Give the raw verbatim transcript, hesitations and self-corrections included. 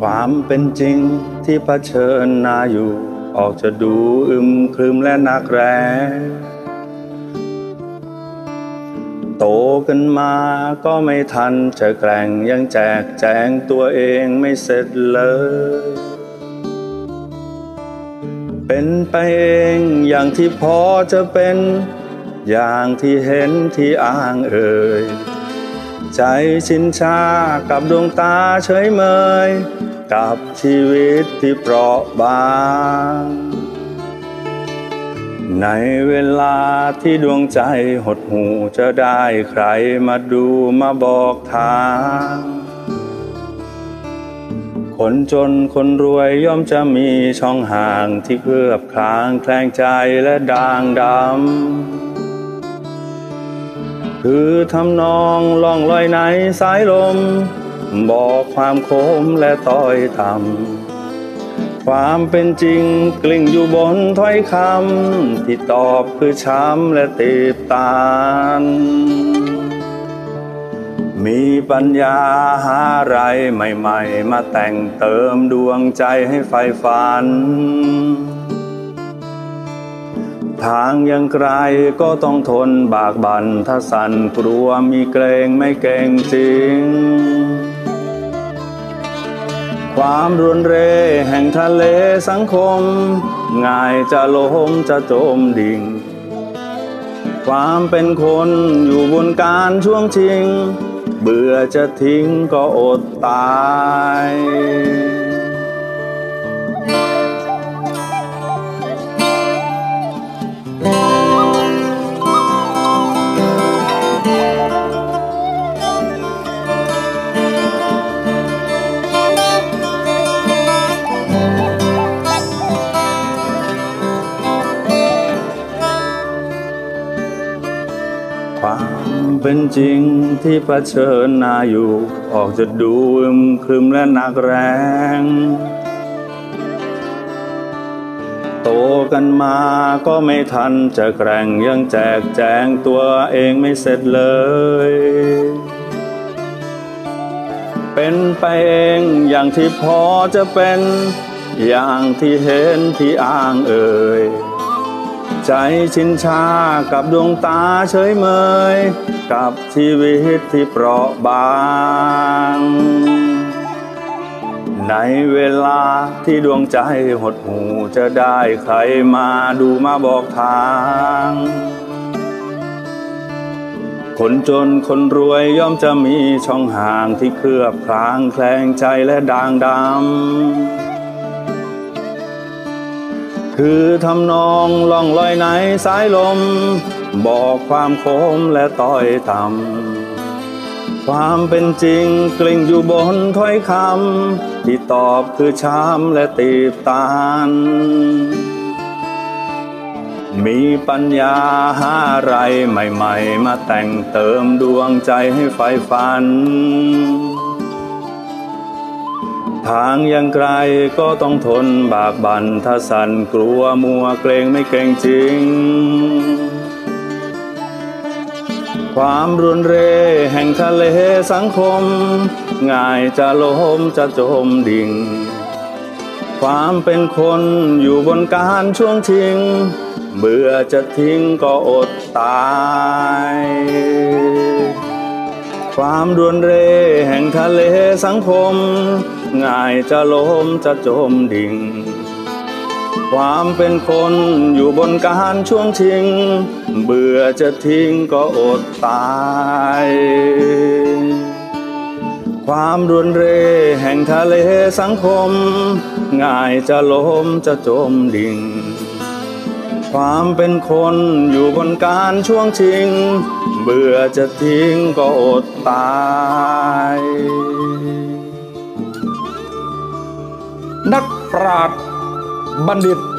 ความเป็นจริงที่เผชิญหน้าอยู่ออกจะดูอึมครึมและหนักแรงโตกันมาก็ไม่ทันจะแกร่งยังแจกแจงตัวเองไม่เสร็จเลยเป็นไปเองอย่างที่พอจะเป็นอย่างที่เห็นที่อ้างเอ่ยใจชินชากับดวงตาเฉยเมยกับชีวิตที่เปราะบางในเวลาที่ดวงใจหดหู่จะได้ใครมาดูมาบอกทางคนจนคนรวยย่อมจะมีช่องห่างที่เคลือบคลางแคลงใจและด่างดำคือทำนองล่องลอยในสายลมบอกความโคมและต้อยต่ำความเป็นจริงกลิ้งอยู่บนถ้อยคำที่ตอบคือช้ำและตีบตานมีปัญญาหาอะไรใหม่ๆมาแต่งเติมดวงใจให้ไฟฝันทางยังไกลก็ต้องทนบากบั่นถ้าสั่นกลัวมีเกรงไม่เก่งจริงความรุนเรแห่งทะเลสังคมง่ายจะล้มจะจมดิ่งความเป็นคนอยู่บนการช่วงชิงเบื่อจะทิ้งก็อดตายความเป็นจริงที่เผชิญหน้าอยู่ออกจะดูอึมครึมและหนักแรงโตกันมาก็ไม่ทันจะแกร่งยังแจกแจงตัวเองไม่เสร็จเลยเป็นไปเองอย่างที่พอจะเป็นอย่างที่เห็นที่อ้างเอ่ยใจชินชากับดวงตาเฉยเมยกับชีวิตที่เปราะบางในเวลาที่ดวงใจหดหู่จะได้ใครมาดูมาบอกทางคนจนคนรวยย่อมจะมีช่องห่างที่เคลือบคลางแคลงใจและด่างดำคือทำนองล่องลอยในสายลมบอกความโคมและต้อยต่ำความเป็นจริงกลิ้งอยู่บนถ้อยคำที่ตอบคือช้ำและตีบตานมีปัญญาหาอะไรใหม่ๆมาแต่งเติมดวงใจให้ไฟฝันทางยังไกลก็ต้องทนบากบั่นถ้าสั่นกลัวมัวเกรงไม่เก่งจริงความรุนเรแห่งทะเลสังคมง่ายจะล้มจะจมดิ่งความเป็นคนอยู่บนการช่วงชิงเบื่อจะทิ้งก็อดตายความรุนเรแห่งทะเลสังคมง่ายจะล้มจะจมดิ่งความเป็นคนอยู่บนการช่วงชิงเบื่อจะทิ้งก็อดตายความรุนเรแห่งทะเลสังคมง่ายจะล้มจะจมดิ่งความเป็นคนอยู่บนการช่วงชิงเบื่อจะทิ้งก็อดตายนักปราชญ์บัณฑิต